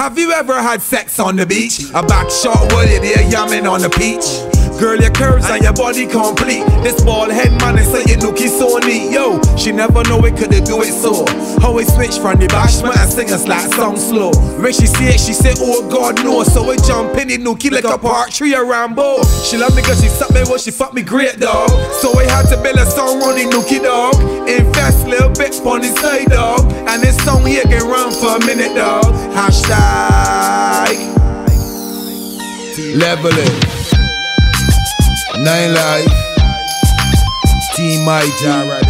Have you ever had sex on the beach? A back shot with it there yamming on the peach. Girl, your curves and your body complete. This bald head man is saying nookie so neat. Yo, she never know it could do it so. How it switch from the bashment and sing us like song slow. When she see it, she say, oh God no. So we jump in the nookie like a park tree or Rambo. She love me cause she suck me, well she fuck me great dog. So we had to build a song on the nookie dog. Invest little bit on the side dog. And this song here can run for a minute dog. Hashtag level it. 9 Life, Team My Jah Reddis.